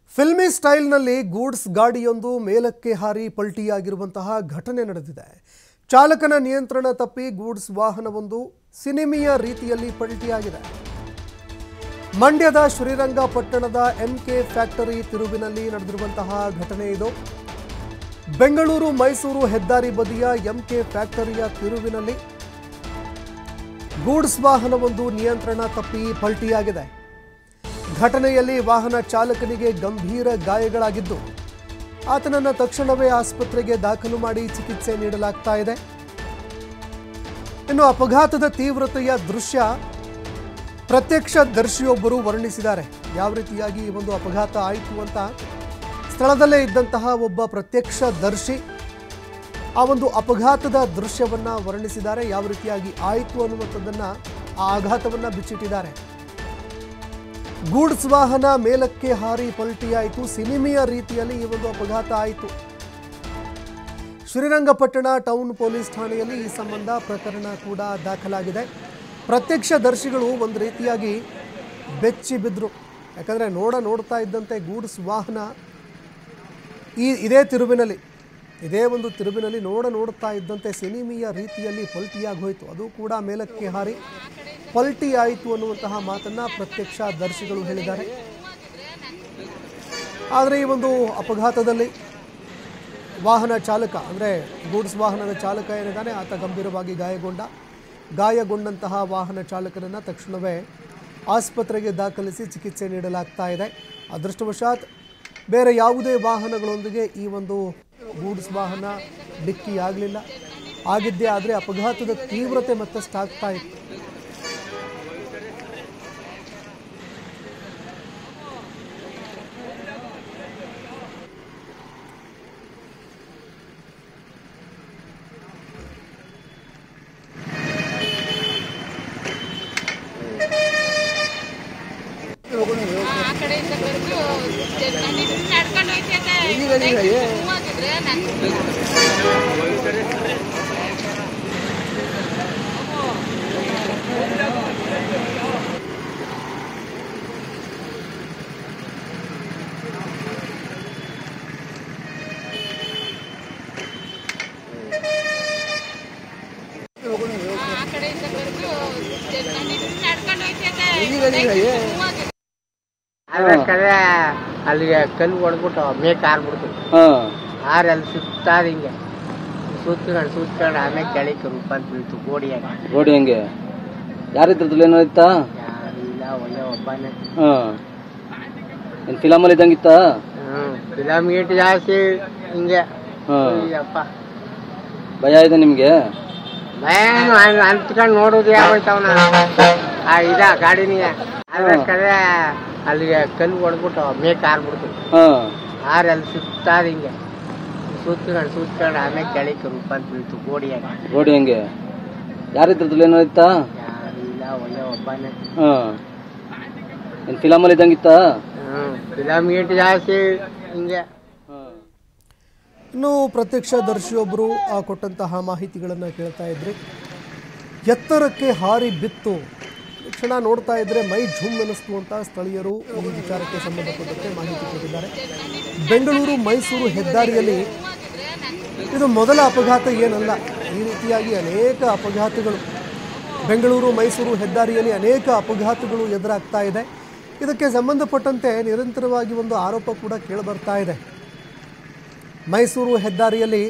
Filmy ಸ್ಟೈಲ್ನಲ್ಲಿ goods ಗಾಡಿಯೊಂದು ಮೇಲಕ್ಕೆ ಹಾರಿ ಪಲ್ಟಿಯಾಗಿರುವಂತಹ ಘಟನೆ ನಡೆದಿದೆ. ಚಾಲಕನ ನಿಯಂತ್ರಣ ತಪ್ಪಿ ಗೂಡ್ಸ್ ವಾಹನವೊಂದು ಸಿನಿಮೆಯ ರೀತಿಯಲ್ಲಿ ಪಲ್ಟಿಯಾಗಿದೆ. ಮಂಡ್ಯದ ಶ್ರೀರಂಗಪಟ್ಟಣದ ಎಂಕೆ ಫ್ಯಾಕ್ಟರಿ ತಿರುವಿನಲ್ಲಿ ನಡೆದಿರುವಂತಹ ಘಟನೆ ಇದು. ಬೆಂಗಳೂರು ಮೈಸೂರು ಹೆದ್ದಾರಿ ಬದಿಯ ಎಂಕೆ ಫ್ಯಾಕ್ಟರಿಯ ತಿರುವಿನಲ್ಲಿ ಗೂಡ್ಸ್ ವಾಹನವೊಂದು ನಿಯಂತ್ರಣ ತಪ್ಪಿ ಪಲ್ಟಿಯಾಗಿದೆ. ಘಟನೆಯಲ್ಲಿ ವಾಹನ ಚಾಲಕನಿಗೆ ಗಂಭೀರ ಗಾಯಗಳಾಗಿದ್ದು ಆತನನ್ನು ತಕ್ಷಣವೇ ಆಸ್ಪತ್ರೆಗೆ ದಾಖಲು ಮಾಡಿ ಚಿಕಿತ್ಸೆ ನೀಡಲಾಗ್ತಾ ಇದೆ. ಇನ್ನು ಅಪಘಾತದ ತೀವ್ರತೆಯ ದೃಶ್ಯ ಪ್ರತ್ಯಕ್ಷದರ್ಶಿಯೊಬ್ಬರು ವರ್ಣಿಸಿದ್ದಾರೆ. ಯಾವ ರೀತಿಯಾಗಿ ಈ ಒಂದು ಅಪಘಾತ ಆಯಿತು ಅಂತ ಸ್ಥಳದಲ್ಲೇ ಇದ್ದಂತಹ ಒಬ್ಬ ಪ್ರತ್ಯಕ್ಷದರ್ಶಿ ಆ ಒಂದು ಅಪಘಾತದ ದೃಶ್ಯವನ್ನ ವರ್ಣಿಸಿದ್ದಾರೆ. ಯಾವ ರೀತಿಯಾಗಿ ಆಯಿತು ಅನ್ನುವಂಥದ್ದನ್ನ ಆ ಆಘಾತವನ್ನ ಬಿಚ್ಚಿಟ್ಟಿದ್ದಾರೆ. ಗೂಡ್ಸ್ ವಾಹನ ಮೇಲಕ್ಕೆ ಹಾರಿ ಪಲ್ಟಿಯಾಯಿತು. ಸಿನಿಮೆಯ ರೀತಿಯಲ್ಲಿ ಈ ಒಂದು ಅಪಘಾತ ಆಯಿತು. ಶ್ರೀರಂಗಪಟ್ಟಣ ಟೌನ್ ಪೊಲೀಸ್ ಠಾಣೆಯಲ್ಲಿ ಈ ಸಂಬಂಧ ಪ್ರಕರಣ ಕೂಡ ದಾಖಲಾಗಿದೆ. ಪ್ರತ್ಯಕ್ಷದರ್ಶಿಗಳು ಒಂದು ರೀತಿಯಾಗಿ ಬೆಚ್ಚಿ ಬಿದ್ದರು. ಯಾಕಂದರೆ ನೋಡ್ತಾ ಇದ್ದಂತೆ ಗೂಡ್ಸ್ ವಾಹನ ಇದೇ ಒಂದು ತಿರುವಿನಲ್ಲಿ ನೋಡ್ತಾ ಇದ್ದಂತೆ ಸಿನಿಮೆಯ ರೀತಿಯಲ್ಲಿ ಪಲ್ಟಿಯಾಗಿ ಹೋಯಿತು. ಅದು ಕೂಡ ಮೇಲಕ್ಕೆ ಹಾರಿ ಪಲ್ಟಿ ಆಯಿತು ಅನ್ನುವಂತಹ ಮಾತನ್ನು ಪ್ರತ್ಯಕ್ಷದರ್ಶಿಗಳು ಹೇಳಿದ್ದಾರೆ. ಆದರೆ ಈ ಒಂದು ಅಪಘಾತದಲ್ಲಿ ವಾಹನ ಚಾಲಕ ಅಂದರೆ ಗೂಡ್ಸ್ ವಾಹನದ ಚಾಲಕ ಏನಿದ್ದಾನೆ ಆತ ಗಂಭೀರವಾಗಿ ಗಾಯಗೊಂಡಂತಹ ವಾಹನ ಚಾಲಕನನ್ನು ತಕ್ಷಣವೇ ಆಸ್ಪತ್ರೆಗೆ ದಾಖಲಿಸಿ ಚಿಕಿತ್ಸೆ ನೀಡಲಾಗ್ತಾ ಇದೆ. ಅದೃಷ್ಟವಶಾತ್ ಬೇರೆ ಯಾವುದೇ ವಾಹನಗಳೊಂದಿಗೆ ಈ ಒಂದು ಗೂಡ್ಸ್ ವಾಹನ ಡಿಕ್ಕಿ ಆಗಲಿಲ್ಲ. ಆಗಿದ್ದೇ ಆದರೆ ಅಪಘಾತದ ತೀವ್ರತೆ ಮತ್ತಷ್ಟು ಆಗ್ತಾ ಇತ್ತು. ಅಲ್ಲಿಗೆ ಕಲ್ಲು ಹೊಡೆದ್ಬಿಟ್ಟು ಮೇಕ್ ಆರ್ಬಿಡ್ತು. ಅಲ್ಲಿ ಸುತ್ತಾದ ಹಿಂಗೆ ಸುತ್ಕೊಂಡು ಆಮೇಲೆ ಕೆಳಕ್ಕೆ ರೂಪಾಂತ ಬೀಳ್ತು ಗೋಡಿ ಹಂಗೆ. ಯಾರಿದ್ರದ್ದು ಏನಾಯ್ತಾ? ಇಲ್ಲ ಒಳ್ಳೆ ಒಬ್ಬನೇ. ಫಿಲಮಲ್ಲಿ ಇದ್ದಂಗಿತ್ತ? ಫಿಲಮ್ ಗೀಟ್ ಜಾಸ್ತಿ ಹಿಂಗೆ. ಅಪ್ಪ ಭಯ ಇದೆ ನಿಮ್ಗೆ? ಭಯ ಅಂತ್ಕೊಂಡು ನೋಡೋದು ಯಾವೈತವನ ಇದ ಗಾಡಿನಿಗೆ. ಅದಕ್ಕೆ ಅಲ್ಲಿಗೆ ಕಲ್ಲು ಹೊಡೆದ್ಬಿಟ್ಟು ಮೇಕ್ ಆರ್ಬಿಡ್ತು. ಅಲ್ಲಿ ಸುತ್ತಾದ ಹಿಂಗೆ ಸುತ್ಕೊಂಡು ಆಮೇಲೆ ಕೆಳಕ್ಕೆ ರೂಪಾಂತ ಬೀಳ್ತು ಗೋಡಿ ಹಂಗೆ. ಯಾರಿದ್ರದ್ದು ಏನಾಯ್ತಾ? ಇಲ್ಲ ಒಳ್ಳೆ ಒಬ್ಬನೇ. ಫಿಲಮಲ್ಲಿ ಇದ್ದಂಗಿತ್ತ? ಫಿಲಮ್ ಗೀಟ್ ಜಾಸ್ತಿ ಹಿಂಗೆ. ಇನ್ನು ಪ್ರತ್ಯಕ್ಷದರ್ಶಿಯೊಬ್ಬರು ಕೊಟ್ಟಂತಹ ಮಾಹಿತಿಗಳನ್ನು ಕೇಳ್ತಾ ಇದ್ರಿ. ಎತ್ತರಕ್ಕೆ ಹಾರಿ ಬಿತ್ತು. ಕ್ಷಣ ನೋಡ್ತಾ ಇದ್ರೆ ಮೈ ಝುಮ್ ಅನ್ನಿಸ್ತು ಅಂತ ಸ್ಥಳೀಯರು ಈ ವಿಚಾರಕ್ಕೆ ಸಂಬಂಧಪಟ್ಟಂತೆ ಮಾಹಿತಿ ಕೊಟ್ಟಿದ್ದಾರೆ. ಬೆಂಗಳೂರು ಮೈಸೂರು ಹೆದ್ದಾರಿಯಲ್ಲಿ ಇದು ಮೊದಲ ಅಪಘಾತ ಏನಲ್ಲ. ಈ ರೀತಿಯಾಗಿ ಅನೇಕ ಅಪಘಾತಗಳು ಬೆಂಗಳೂರು ಮೈಸೂರು ಹೆದ್ದಾರಿಯಲ್ಲಿ ಅನೇಕ ಅಪಘಾತಗಳು ಎದುರಾಗ್ತಾ ಇದೆ. ಇದಕ್ಕೆ ಸಂಬಂಧಪಟ್ಟಂತೆ ನಿರಂತರವಾಗಿ ಒಂದು ಆರೋಪ ಕೂಡ ಕೇಳಿಬರ್ತಾ ಇದೆ. ಮೈಸೂರು ಹೆದ್ದಾರಿಯಲ್ಲಿ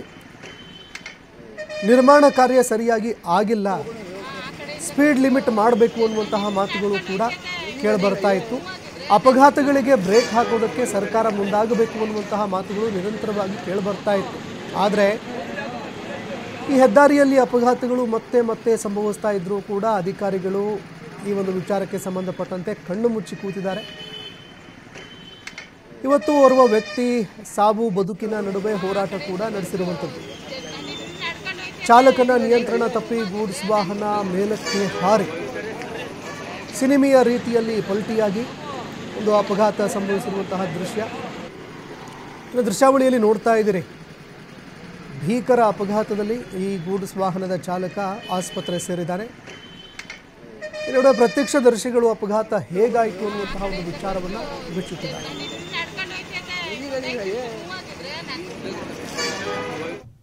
ನಿರ್ಮಾಣ ಕಾರ್ಯ ಸರಿಯಾಗಿ ಆಗಿಲ್ಲ, ಸ್ಪೀಡ್ ಲಿಮಿಟ್ ಮಾಡಬೇಕು ಅನ್ನುವಂತಹ ಮಾತುಗಳು ಕೂಡ ಕೇಳಿಬರ್ತಾ ಇತ್ತು. ಅಪಘಾತಗಳಿಗೆ ಬ್ರೇಕ್ ಹಾಕೋದಕ್ಕೆ ಸರ್ಕಾರ ಮುಂದಾಗಬೇಕು ಅನ್ನುವಂತಹ ಮಾತುಗಳು ನಿರಂತರವಾಗಿ ಕೇಳಿಬರ್ತಾ ಇತ್ತು. ಆದರೆ ಈ ಹೆದ್ದಾರಿಯಲ್ಲಿ ಅಪಘಾತಗಳು ಮತ್ತೆ ಸಂಭವಿಸ್ತಾ ಇದ್ದರೂ ಕೂಡ ಅಧಿಕಾರಿಗಳು ಈ ಒಂದು ವಿಚಾರಕ್ಕೆ ಸಂಬಂಧಪಟ್ಟಂತೆ ಕಣ್ಣು ಮುಚ್ಚಿ ಕೂತಿದ್ದಾರೆ. ಇವತ್ತು ಓರ್ವ ವ್ಯಕ್ತಿ ಸಾವು ಬದುಕಿನ ನಡುವೆ ಹೋರಾಟ ಕೂಡ ನಡೆಸಿರುವಂಥದ್ದು. ಚಾಲಕನ ನಿಯಂತ್ರಣ ತಪ್ಪಿ ಗೂಡ್ಸ್ ವಾಹನ ಮೇಲಕ್ಕೆ ಹಾರಿ ಸಿನಿಮೆಯ ರೀತಿಯಲ್ಲಿ ಪಲ್ಟಿಯಾಗಿ ಒಂದು ಅಪಘಾತ ಸಂಭವಿಸಿರುವಂತಹ ದೃಶ್ಯಾವಳಿಯಲ್ಲಿ ನೋಡ್ತಾ ಇದ್ದೀರಿ. ಭೀಕರ ಅಪಘಾತದಲ್ಲಿ ಈ ಗೂಡ್ಸ್ ವಾಹನದ ಚಾಲಕ ಆಸ್ಪತ್ರೆ ಸೇರಿದ್ದಾನೆ. ಇನ್ನು ಪ್ರತ್ಯಕ್ಷದರ್ಶಿಗಳು ಅಪಘಾತ ಹೇಗಾಯಿತು ಅನ್ನುವಂತಹ ಒಂದು ವಿಚಾರವನ್ನು ಬಿಚ್ಚುತ್ತಿದ್ದಾರೆ. नहीं है ये।